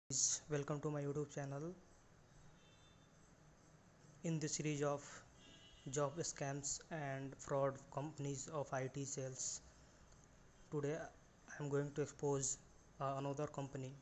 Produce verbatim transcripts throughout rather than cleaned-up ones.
Guys, welcome to my YouTube channel. In this series of job scams and fraud companies of I T sales, today I am going to expose uh, another company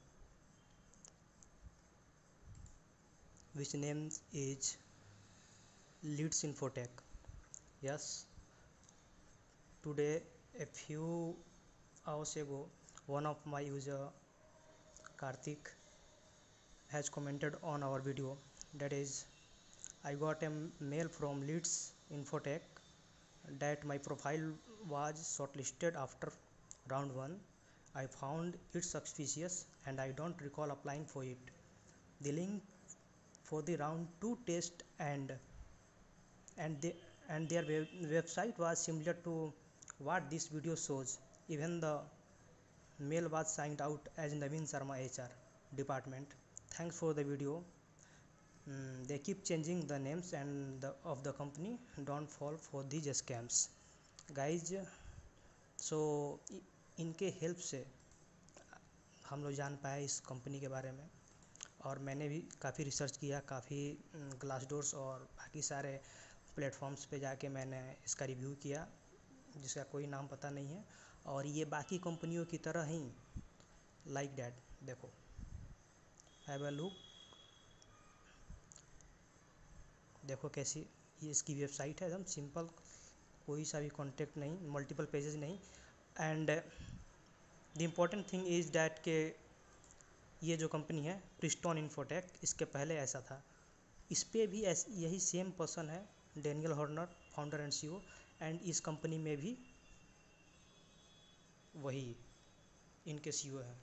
which name is Leads Infotech. Yes, today a few hours ago, one of my user Karthik has commented on our video. That is, I got a mail from Leads Infotech that my profile was shortlisted after round one. I found it suspicious and I don't recall applying for it. The link for the round two test and and the and their web, website was similar to what this video shows. Even the mail was signed out as Naveen Sharma H R department. Thanks for the video. Mm, they keep changing the names and the, of the company. Don't fall for these scams, guys. So so, इनके help से हम लोग जान पाए इस company के बारे में, और मैंने भी काफ़ी रिसर्च किया, काफ़ी ग्लासडोर्स और बाकी सारे प्लेटफॉर्म्स पे जाके मैंने इसका रिव्यू किया, जिसका कोई नाम पता नहीं है। और ये बाकी कंपनियों की तरह ही लाइक डैट, देखो, हैव अ लुक, देखो कैसी ये इसकी वेबसाइट है, एकदम सिंपल, कोई सा भी कॉन्टेक्ट नहीं, मल्टीपल पेजेस नहीं। And the important thing is that के ये जो कंपनी है प्रिस्टोन इन्फोटेक, इसके पहले ऐसा था, इस पर भी ऐस यही सेम पर्सन है, Daniel Horner, founder and CEO, and इस कंपनी में भी वही इनके सीईओ हैं।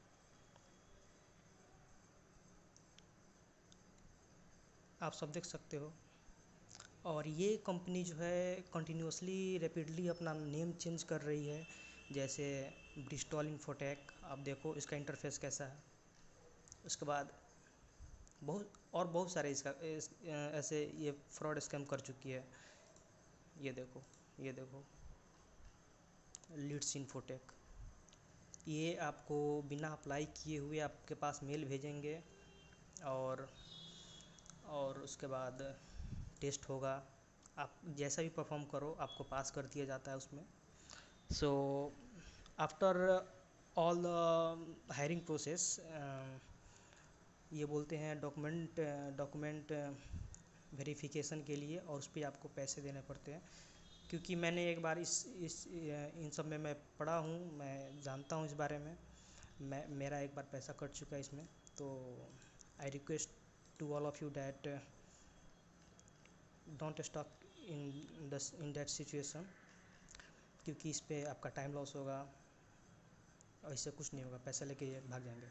आप सब देख सकते हो। और ये कंपनी जो है कंटिन्यूसली रैपिडली अपना नेम चेंज कर रही है, जैसे ब्रिस्टॉल इन्फोटेक, आप देखो इसका इंटरफेस कैसा है। उसके बाद बहुत और बहुत सारे इसका इस, ऐसे ये फ्रॉड स्कैम कर चुकी है। ये देखो, ये देखो लीड्स इन्फोटेक, ये आपको बिना अप्लाई किए हुए आपके पास मेल भेजेंगे, और और उसके बाद टेस्ट होगा, आप जैसा भी परफॉर्म करो आपको पास कर दिया जाता है उसमें। So after all the hiring process, ये बोलते हैं डॉक्यूमेंट डॉक्यूमेंट वेरिफिकेशन के लिए, और उस पर आपको पैसे देने पड़ते हैं। क्योंकि मैंने एक बार इस इस इन सब में मैं पढ़ा हूँ, मैं जानता हूँ इस बारे में, मैं मेरा एक बार पैसा कट चुका है इसमें। तो I request to all of you that don't stuck in the in that situation, क्योंकि इस पर आपका टाइम लॉस होगा और इससे कुछ नहीं होगा, पैसा लेके ये भाग जाएंगे।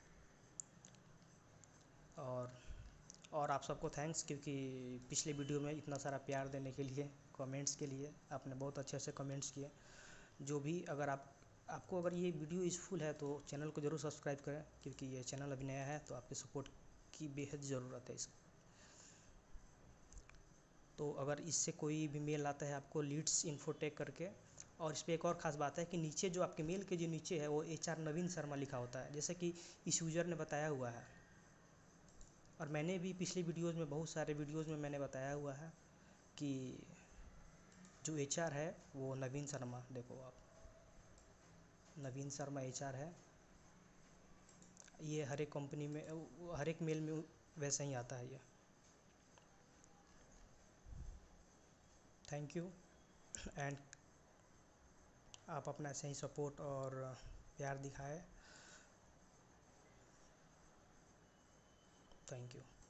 और और आप सबको थैंक्स, क्योंकि पिछले वीडियो में इतना सारा प्यार देने के लिए, कमेंट्स के लिए, आपने बहुत अच्छे से कमेंट्स किए। जो भी, अगर आप आपको अगर ये वीडियो यूज़फुल है तो चैनल को ज़रूर सब्सक्राइब करें, क्योंकि ये चैनल अभी नया है, तो आपके सपोर्ट की बेहद ज़रूरत है इसकी। तो अगर इससे कोई भी मेल आता है आपको लीड्स इन्फोटेक करके, और इस पर एक और ख़ास बात है कि नीचे जो आपके मेल के जो नीचे है वो एच आर नवीन शर्मा लिखा होता है, जैसे कि इस यूज़र ने बताया हुआ है। और मैंने भी पिछले वीडियोज़ में, बहुत सारे वीडियोज़ में मैंने बताया हुआ है कि जो एच आर है वो नवीन शर्मा, देखो आप, नवीन शर्मा एच आर है। ये हर एक कंपनी में, हर एक मेल में वैसे ही आता है ये। थैंक यू, एंड आप अपना ऐसे ही सपोर्ट और प्यार दिखाएं। Thank you.